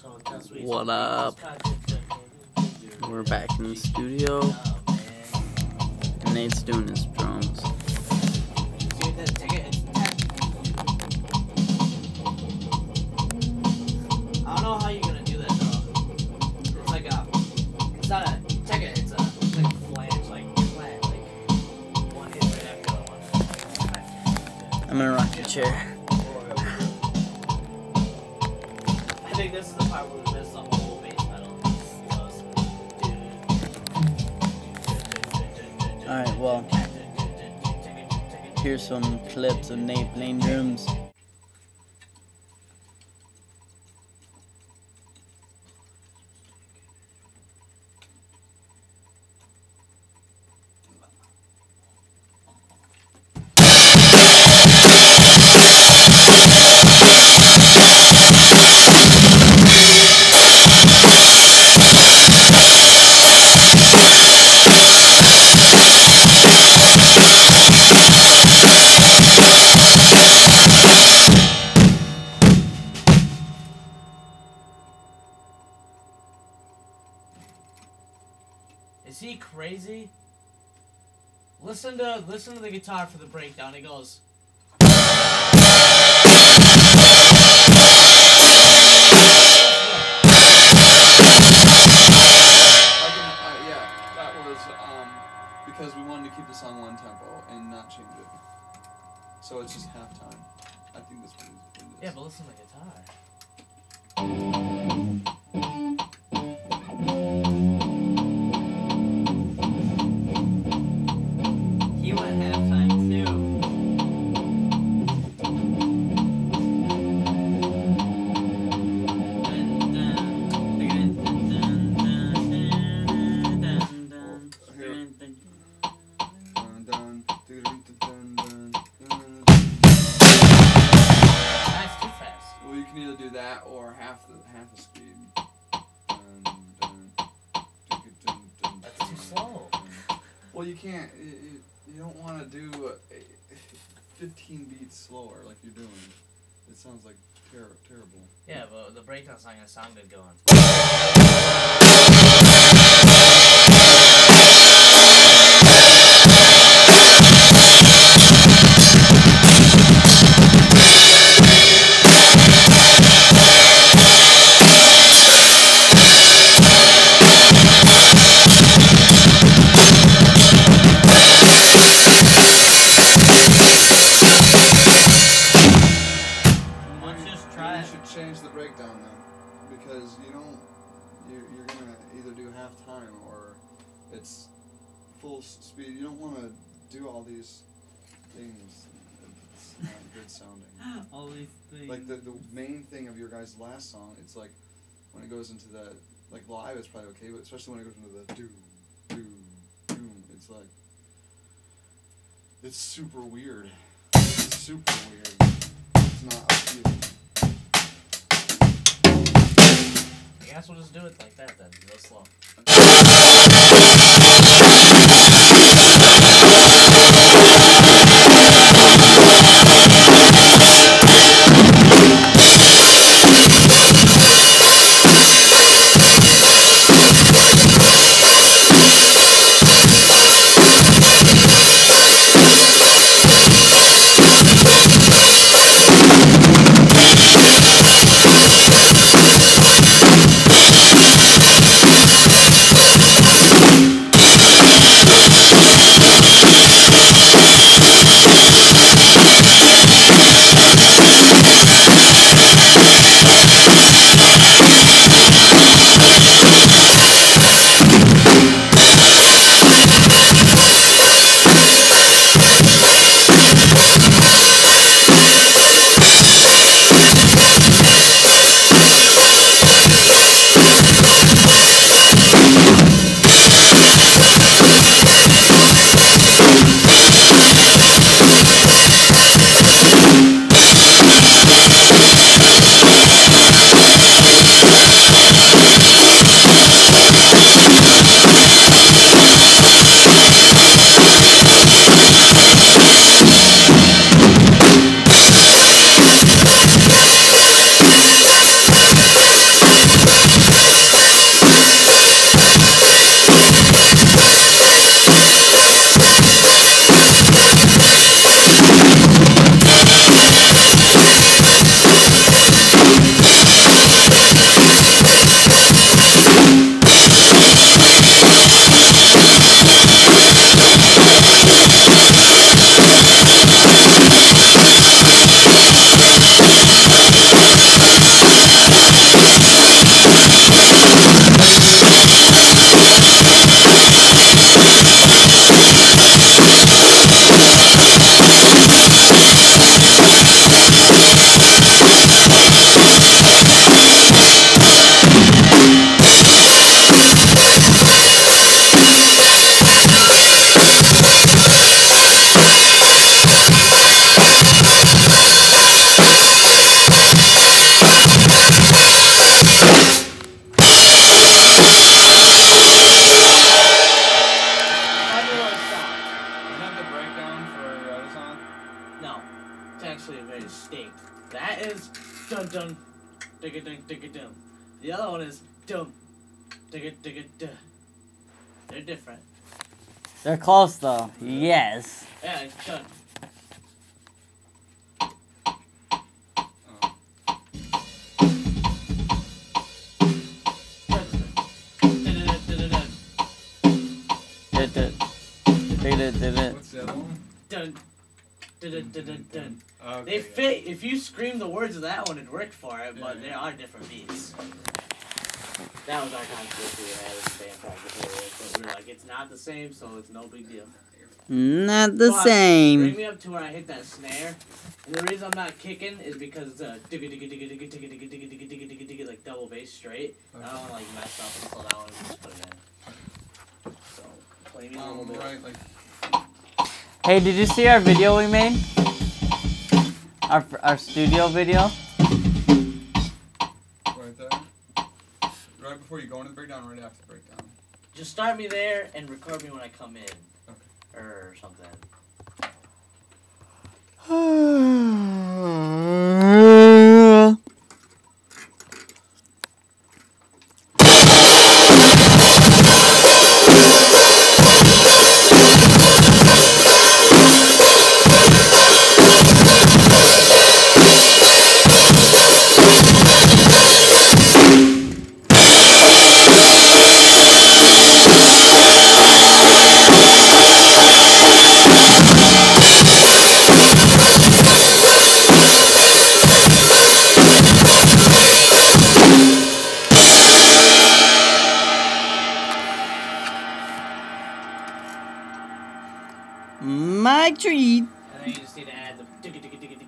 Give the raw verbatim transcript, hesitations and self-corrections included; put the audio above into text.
What up? We're back in the studio. And Nate's doing his drums. I don't know how you're gonna do that though. It's like a, it's not a, check it, it's a, it's like a flange, like flat, like one hit right after the one. I'm gonna rock your chair. I think this is the part where we miss the whole bass pedal. Alright, well, here's some clips of Nate playing drums. Is he crazy? Listen to listen to the guitar for the breakdown. It goes. Because we wanted to keep the song one tempo and not change it. So it's just halftime. I think that's what it is. Yeah, but listen to the guitar. He went halftime too. Well, you can either do that or half the half the speed. Dun, dun, dun, dun, dun, That's too slow. Well, you can't. You, you don't want to do a, fifteen beats slower like you're doing. It sounds like ter terrible. Yeah, but the breakdown's not gonna sound good going. Change the breakdown then, because you don't. You're, you're gonna either do halftime or it's full speed. You don't want to do all these things. It's not good sounding. All these things. Like the the main thing of your guys' last song, it's like when it goes into the like live, it's probably okay, but especially when it goes into the do do do, it's like it's super weird. It's super weird. It's not appealing. I guess we'll just do it like that then, real slow. distinct. That is dun dun digga dun digga dum. The other one is dum digga digga duh. They're different. They're close though. Yes. Yeah, it's done. What's the other one? Dun, dun, dun, dun, dun, dun. Okay, They yeah. fit. If you scream the words of that one, it'd work for it, but Yeah, there yeah. are different beats. That was our controversy we had in band practice earlier, but we were like, it's not the same, so it's no big deal. Not the But Bring same. me up to where I hit that snare, and the reason I'm not kicking is because it's a digga digga digga digga digga digga digga digga digga digga digga like double bass straight. And I don't want to like mess up and slow down and just put it in. So play me a little Um, bit. right, like, Hey, did you see our video we made? Our our studio video. right there. Right before you go into the breakdown, right after the breakdown. Just start me there and record me when I come in. Okay. Or something. My treat. And then you just need to add the digga digga digga digga